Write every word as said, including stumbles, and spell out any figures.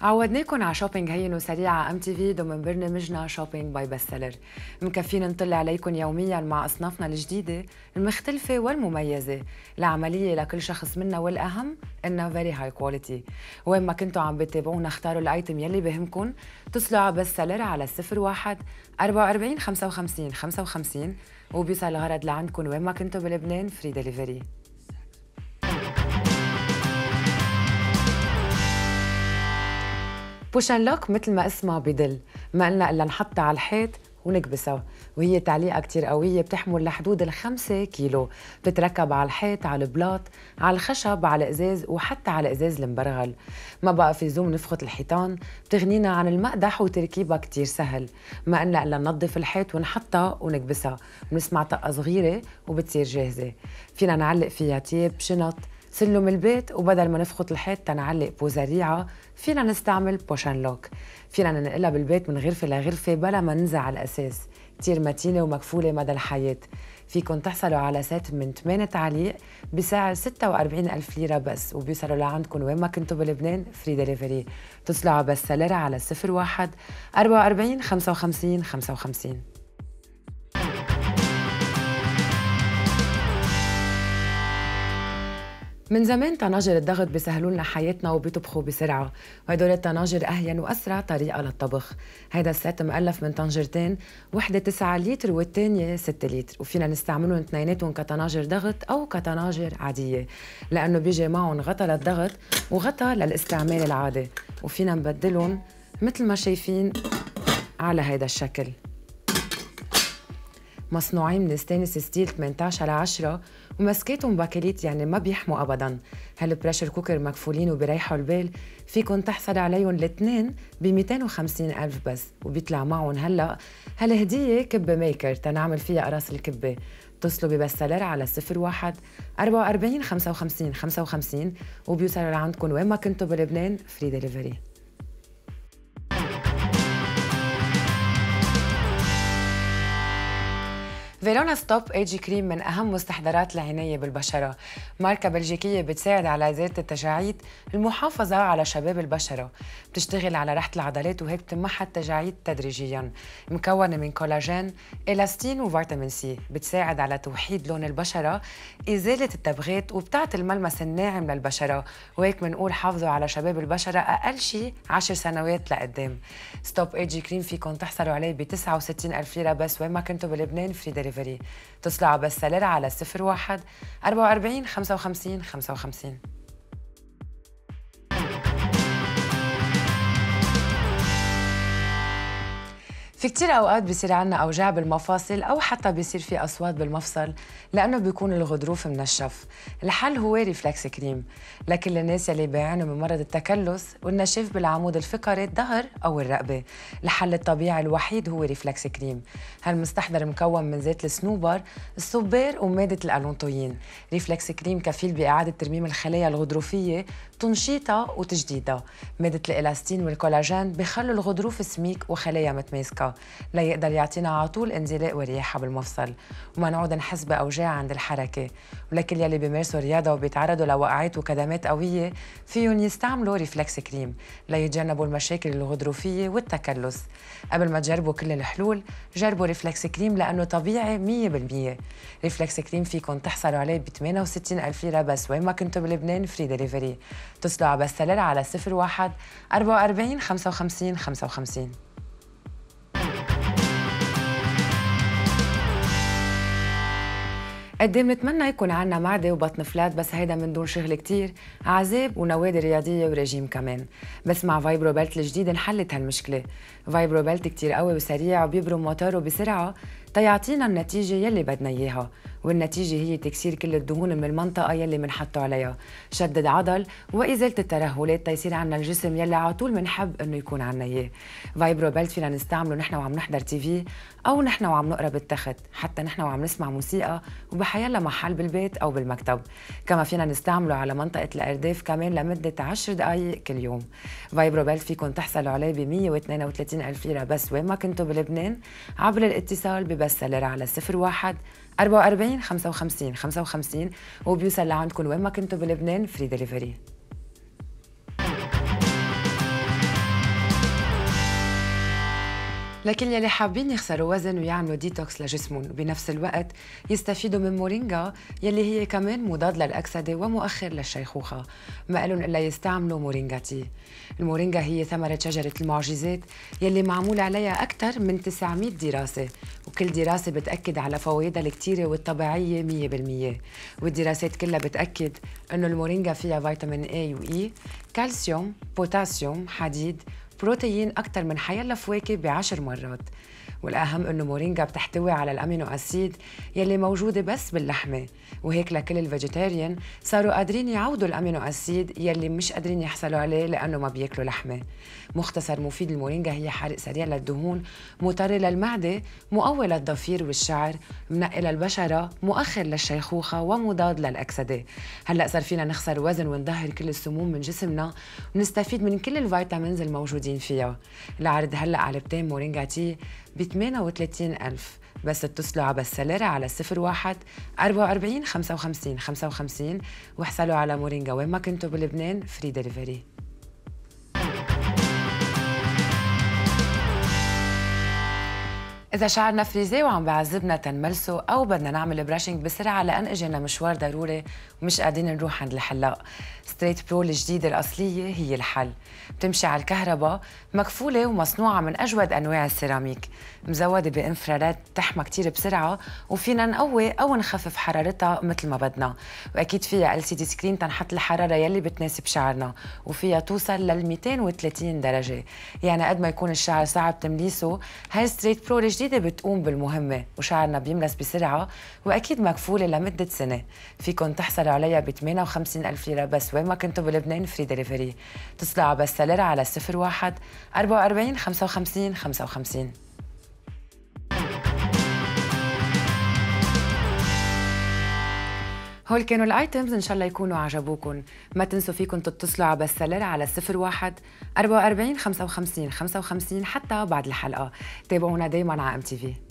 عودناكم على شوبينج هين وسريع على ام تي في ضمن برنامجنا شوبينج باي بست سيلر. مكفينا نطل عليكم يوميا مع اصنافنا الجديده المختلفه والمميزه العمليه لكل شخص منا، والاهم انها فيري هاي كواليتي. وين ما كنتوا عم بتابعونا اختاروا الايتم يلي بهمكم، اتصلوا على بست سيلر على صفر واحد أربعة وأربعين خمسة وخمسين خمسة وخمسين وبيوصل الغرض لعندكم وين ما كنتوا بلبنان فري ديليفري. بوشن لوك مثل ما اسمها بدل، ما قلنا الا نحطها على الحيط ونكبسها، وهي تعليقه كتير قويه بتحمل لحدود الخمسة كيلو، بتتركب على الحيط، على البلاط، على الخشب، على الازاز، وحتى على ازاز المبرغل. ما بقى في زوم نفخت الحيطان، بتغنينا عن المقدح وتركيبها كتير سهل. ما قلنا الا ننظف الحيط ونحطها ونكبسها، بنسمع طقه صغيره وبتصير جاهزه. فينا نعلق فيها تياب، شنط، سلم البيت، وبدل ما نفخت الحيط تنعلق بوزريعه فينا نستعمل بوشن لوك. فينا ننقلها بالبيت من غرفة لغرفة بلا ما ننزع الأساس، كتير متينة ومكفولة مدى الحياة. فيكن تحصلوا على سيت من ثمانية تعليق بسعر ستة وأربعين ألف ليرة بس، وبيوصلوا لعندكم وين ما كنتوا بلبنان فري ديليفري. اتصلوا على بست سيلر على صفر واحد أربعة وأربعين خمسة وخمسين خمسة وخمسين. من زمان طناجر الضغط بيسهلوا لنا حياتنا وبيطبخوا بسرعه، وهدول الطناجر اهين واسرع طريقه للطبخ. هيدا السيت مؤلف من طنجرتين، وحده تسعة لتر والثانيه ستة لتر، وفينا نستعملهم اثنيناتهم كطناجر ضغط او كطناجر عاديه، لانه بيجي معهم غطا للضغط وغطا للاستعمال العادي، وفينا نبدلهم مثل ما شايفين على هيدا الشكل. مصنوعين من ستانلس ستيل ثمانية عشر على عشرة، ومسكاتهم باكليت يعني ما بيحموا ابدا. هالبريشر كوكر مكفولين وبيريحوا البال، فيكن تحصل عليهم الاثنين ب مئتين وخمسين ألف بس، وبيطلع معهم هلا هالهديه كبه ميكر تنعمل فيها قراص الكبه. اتصلوا ببست سيلر على صفر واحد أربعة وأربعين خمسة وخمسين خمسة وخمسين وبيوصلوا لعندكم وين ما كنتوا بلبنان فري ديليفري. فيرونا ستوب ايجي كريم من اهم مستحضرات العنايه بالبشره، ماركه بلجيكيه بتساعد على ازاله التجاعيد، المحافظه على شباب البشره، بتشتغل على راحه العضلات وهيك بتمحى التجاعيد تدريجيا. مكونه من كولاجين، الاستين وفيتامين سي، بتساعد على توحيد لون البشره، ازاله التبغات، وبتعطي الملمس الناعم للبشره، وهيك بنقول حافظوا على شباب البشره اقل شيء عشر سنوات لقدام. ستوب ايجي كريم فيكم تحصلوا عليه ب تسعة وستين ألف ليره بس وين ما كنتوا بلبنان فري ديليفري. اتصلوا على بست سيلر على صفر واحد أربعة وأربعين خمسة وخمسين خمسة وخمسين. في كتير أوقات بيصير عنا أوجاع بالمفاصل أو حتى بيصير في أصوات بالمفصل لأنه بيكون الغضروف منشف. الحل هو ريفلكس كريم لكل الناس يلي بيعانوا من مرض التكلس والنشاف بالعمود الفقري، الظهر أو الرقبة. الحل الطبيعي الوحيد هو ريفلكس كريم. هالمستحضر مكون من زيت الصنوبر، الصبار، ومادة الألونتوين. ريفلكس كريم كفيل بإعادة ترميم الخلايا الغضروفية، تنشيطها وتجديدها. مادة الإلاستين والكولاجين بخلوا الغضروف سميك وخلايا متماسكة ليقدر يعطينا على طول انزلاق ورياحة بالمفصل، وما نعود نحس بأوجاع عند الحركة. ولكل يلي بيمارسوا رياضة وبيتعرضوا لوقعات وكدمات قوية فيهم يستعملوا ريفلكس كريم ليتجنبوا المشاكل الغضروفية والتكلس. قبل ما تجربوا كل الحلول جربوا ريفلكس كريم لأنه طبيعي مية بالمية. ريفلكس كريم فيكم تحصلوا عليه ب ثمانية وستين ألف ليرة بس وين ما كنتوا بلبنان فري ديليفري. اتصلوا على بست سيلر على صفر واحد أربعة وأربعين خمسة وخمسين خمسة وخمسين. قد ايه بنتمنى يكون عنا معدة وبطن فلات، بس هيدا من دون شغل كتير، عذاب ونوادي رياضية ورجيم كمان. بس مع فايبرو بيلت الجديد انحلت هالمشكلة. فايبرو بيلت كتير قوي وسريع وبيبرم موتوره بسرعة تيعطينا النتيجة يلي بدنا إياها، والنتيجة هي تكسير كل الدهون من المنطقة يلي منحطه عليها، شدد عضل، وإزالة الترهلات تيصير عنا الجسم يلي على طول منحب إنه يكون عنا إياه. فايبرو بيلت فينا نستعمله نحن وعم نحضر تي في أو نحن وعم نقرا بالتخت، حتى نحن وعم نسمع موسيقى وبحيلا محل بالبيت أو بالمكتب. كما فينا نستعمله على منطقة الأرداف كمان لمدة عشر دقايق كل يوم. فايبرو بيلت فيكم تحصلوا عليه ب مئة واثنين وثلاثين ألف ليرة بس وين ما كنتوا بلبنان عبر الاتصال ببست سيلر على صفر واحد أربعة وأربعين خمسة وخمسين خمسة وخمسين وبيوصل لعندكم وين ما كنتوا بلبنان فري ديليفري. لكن يلي حابين يخسروا وزن ويعملوا ديتوكس لجسمهم وبنفس الوقت يستفيدوا من مورينجا يلي هي كمان مضاد للأكسدة ومؤخر للشيخوخة، ما لهم إلا يستعملوا مورينجا تي. المورينجا هي ثمرة شجرة المعجزات يلي معمول عليها أكثر من تسعمية دراسة، وكل دراسة بتأكد على فوائدها الكتيرة والطبيعية مية بالمية، والدراسات كلها بتأكد إنه المورينجا فيها فيتامين A و E، كالسيوم، بوتاسيوم، حديد، بروتين أكثر من حيلا فواكه بعشر مرات. والأهم إنه مورينجا بتحتوي على الأمينو أسيد يلي موجودة بس باللحمة، وهيك لكل الفيجيتيريان صاروا قادرين يعوضوا الأمينو أسيد يلي مش قادرين يحصلوا عليه لأنه ما بياكلوا لحمة. مختصر مفيد المورينجا هي حرق سريع للدهون، مطري للمعدة، مقوي للضفير والشعر، منقي للبشرة، مؤخر للشيخوخة، ومضاد للأكسدة. هلأ صار فينا نخسر وزن ونظهر كل السموم من جسمنا ونستفيد من كل الفيتامينز الموجودين فيها. العرض هلأ علبتين مورينجا تي ب ثمانية وثلاثين ألف، بس اتصلوا على بسلرة على صفر واحد أربعة وأربعين خمسة وخمسين خمسة وخمسين واحصلوا على مورينجا وين ما كنتوا بلبنان فري دليفري. إذا شعرنا فريزي وعم بعذبنا تنملسه أو بدنا نعمل براشنج بسرعة لأن إجينا مشوار ضروري ومش قادرين نروح عند الحلاق، ستريت برو الجديدة الأصلية هي الحل. بتمشي على الكهرباء، مكفولة ومصنوعة من أجود أنواع السيراميك، مزودة بإنفرارات بتحمى كتير بسرعة، وفينا نقوي أو نخفف حرارتها مثل ما بدنا، وأكيد فيها إل سي دي سكرين تنحط الحرارة يلي بتناسب شعرنا، وفيها توصل لل مئتين وثلاثين درجة. يعني قد ما يكون الشعر صعب تمليسه، هاي ستريت برو الجديدة بتقوم بالمهمة وشعرنا بيملس بسرعة، وأكيد مكفولة لمدة سنة. فيكن تحصلوا عليها ب ثمانية وخمسين ألف ليرة بس وين ما كنتوا بلبنان فري دليفري. اتصلوا على بسلرة على صفر واحد أربعة وأربعين خمسة وخمسين خمسة وخمسين. هول كانوا الايتمز، ان شاء الله يكونوا عجبوكم. ما تنسوا فيكم تتصلوا على بسلرة على صفر واحد أربعة وأربعين خمسة وخمسين خمسة وخمسين حتى بعد الحلقة. تابعونا دايما على ام تي في.